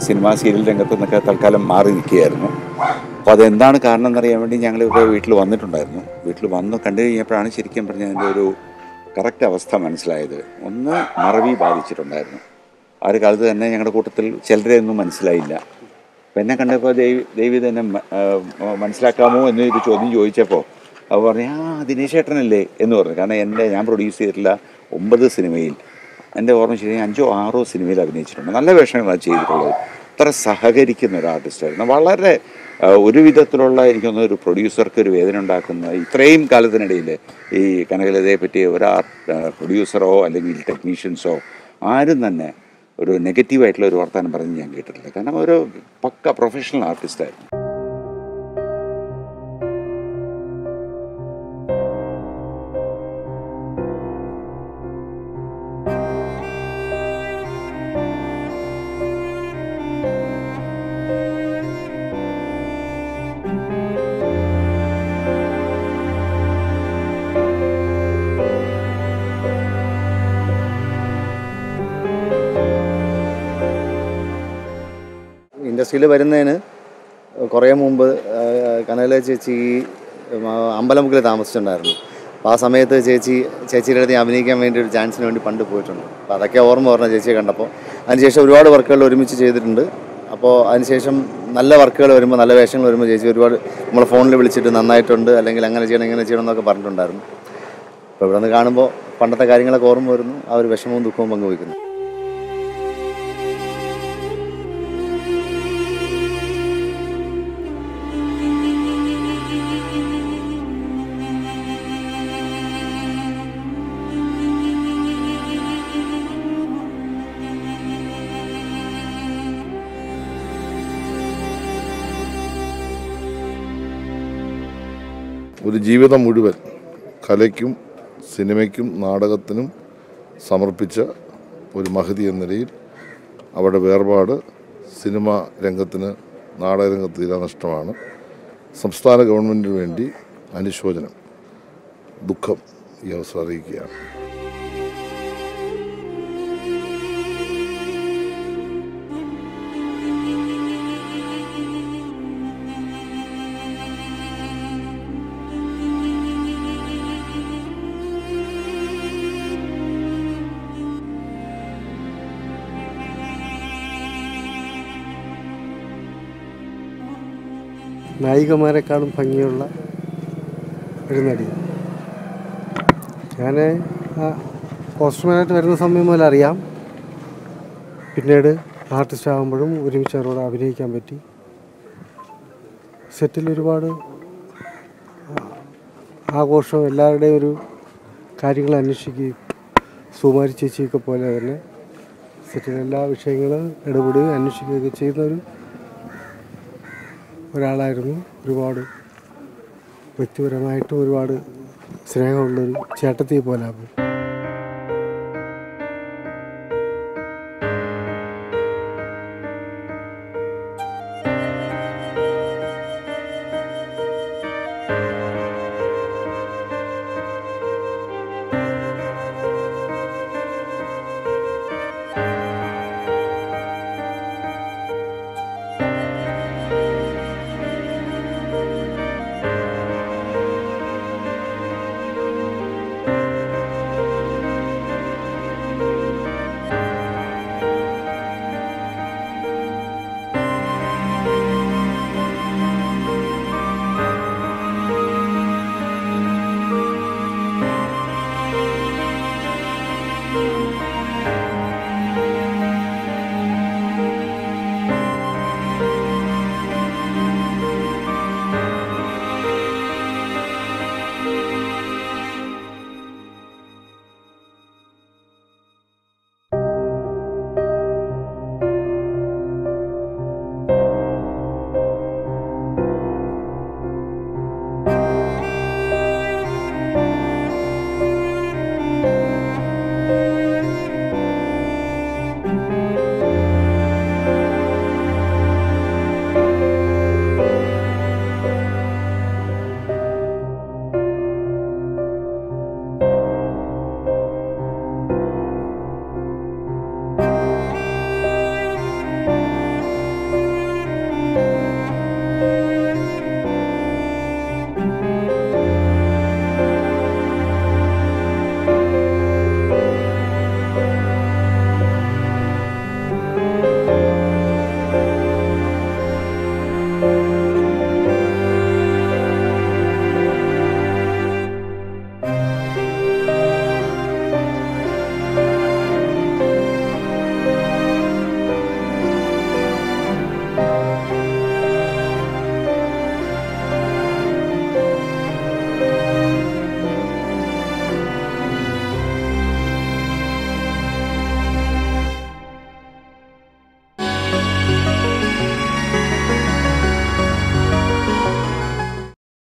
Cinema serial രംഗത്തു നിന്നൊക്കെ തൽക്കാലം മാറി നിൽക്കുകയായിരുന്നു. അപ്പോൾ അതെന്താണ് കാരണം എന്നറിയാൻ വേണ്ടി ഞങ്ങളിപ്പോൾ വീട്ടിൽ വന്നിട്ടുണ്ടായിരുന്നു. വീട്ടിൽ വന്ന് കണ്ടു കഴിഞ്ഞപ്പോഴാണ് ശരിക്കും പറഞ്ഞാൽ അതിൻ്റെ ഒരു കറക്റ്റ് അവസ്ഥ മനസ്സിലായത്. ഒന്ന് മറവി ബാധിച്ചിട്ടുണ്ടായിരുന്നു. ആ ഒരു കാലത്ത് തന്നെ ഞങ്ങളുടെ കൂട്ടത്തിൽ ചിലരെയൊന്നും മനസ്സിലായില്ല. അപ്പം എന്നെ കണ്ടപ്പോൾ ദേവി തന്നെ മനസ്സിലാക്കാമോ എന്നൊരു ചോദ്യം ചോദിച്ചപ്പോൾ അവർ പറഞ്ഞു, ദിനേശ് ചേട്ടനല്ലേ എന്ന് പറഞ്ഞു. കാരണം ഞാൻ പ്രൊഡ്യൂസ് ചെയ്തിട്ടുള്ള 9 സിനിമയിൽ എൻ്റെ ഓർമ്മ ശരി 5 or 6 സിനിമയിൽ അഭിനയിച്ചിട്ടുണ്ട്. നല്ല വേഷങ്ങളാണ് ചെയ്തിട്ടുള്ളത്. അത്ര സഹകരിക്കുന്ന ഒരു ആർട്ടിസ്റ്റായിരുന്നു. വളരെ ഒരു വിധത്തിലുള്ള എനിക്കൊന്ന് ഒരു പ്രൊഡ്യൂസർക്ക് ഒരു വേദന ഉണ്ടാക്കുന്ന ഇത്രയും കാലത്തിനിടയിൽ ഈ കനകലതയെ പറ്റി ഒരു പ്രൊഡ്യൂസറോ അല്ലെങ്കിൽ ടെക്നീഷ്യൻസോ ആരും തന്നെ ഒരു നെഗറ്റീവായിട്ടുള്ള ഒരു വർത്തമാനം പറഞ്ഞ് ഞാൻ കേട്ടിട്ടില്ല. കാരണം ഒരു പക്ക പ്രൊഫഷണൽ ആർട്ടിസ്റ്റായിരുന്നു. ഇൻഡസ്ട്രിയിൽ വരുന്നതിന് കുറേ മുമ്പ് കനകല ചേച്ചി അമ്പലമുക്കിൽ താമസിച്ചിട്ടുണ്ടായിരുന്നു. അപ്പോൾ ആ സമയത്ത് ചേച്ചിയുടെ അടുത്ത് അഭിനയിക്കാൻ വേണ്ടി ഒരു ചാൻസിന് വേണ്ടി പണ്ട് പോയിട്ടുണ്ട്. അപ്പോൾ അതൊക്കെ ഓർമ്മ പറഞ്ഞ ചേച്ചിയെ കണ്ടപ്പോൾ. അതിനുശേഷം ഒരുപാട് വർക്കുകൾ ഒരുമിച്ച് ചെയ്തിട്ടുണ്ട്. അപ്പോൾ അതിനുശേഷം നല്ല വർക്കുകൾ വരുമ്പോൾ, നല്ല വേഷങ്ങൾ വരുമ്പോൾ ചേച്ചി ഒരുപാട് നമ്മളെ ഫോണിൽ വിളിച്ചിട്ട് നന്നായിട്ടുണ്ട്, അല്ലെങ്കിൽ അങ്ങനെ ചെയ്യണം ഇങ്ങനെ ചെയ്യണം എന്നൊക്കെ പറഞ്ഞിട്ടുണ്ടായിരുന്നു. അപ്പോൾ ഇവിടെ നിന്ന് കാണുമ്പോൾ പണ്ടത്തെ കാര്യങ്ങളൊക്കെ ഓർമ്മ വരുന്നു. ആ ഒരു വിഷമവും ദുഃഖവും പങ്കുവയ്ക്കുന്നു. ഒരു ജീവിതം മുഴുവൻ കലയ്ക്കും സിനിമയ്ക്കും നാടകത്തിനും സമർപ്പിച്ച ഒരു മഹതി എന്ന നിലയിൽ അവരുടെ വേർപാട് സിനിമ രംഗത്തിന്, നാടകരംഗത്ത് തീരാനഷ്ടമാണ്. സംസ്ഥാന ഗവൺമെൻറ്റിന് വേണ്ടി അനുശോചനം, ദുഃഖം ഈ അവസരം അറിയിക്കുകയാണ്. നായികമാരെക്കാളും ഭംഗിയുള്ള ഒരു നടി. ഞാൻ പോസ്റ്റർമാനായിട്ട് വരുന്ന സമയം മുതൽ അറിയാം. പിന്നീട് ആർട്ടിസ്റ്റ് ആകുമ്പോഴും ഒരുമിച്ച് അവരോട് അഭിനയിക്കാൻ പറ്റി. സെറ്റിൽ ഒരുപാട് ആഘോഷവും എല്ലാവരുടെയും ഒരു കാര്യങ്ങൾ അന്വേഷിക്കുകയും സുമാരി ചേച്ചിയൊക്കെ പോലെ തന്നെ സെറ്റിലെല്ലാ വിഷയങ്ങളും ഇടപെടുകയും അന്വേഷിക്കുകയൊക്കെ ചെയ്യുന്ന ഒരാളായിരുന്നു. ഒരുപാട് വ്യക്തിപരമായിട്ടും ഒരുപാട് സ്നേഹമുള്ളൊരു ചേട്ടത്തിയെ പോലെ.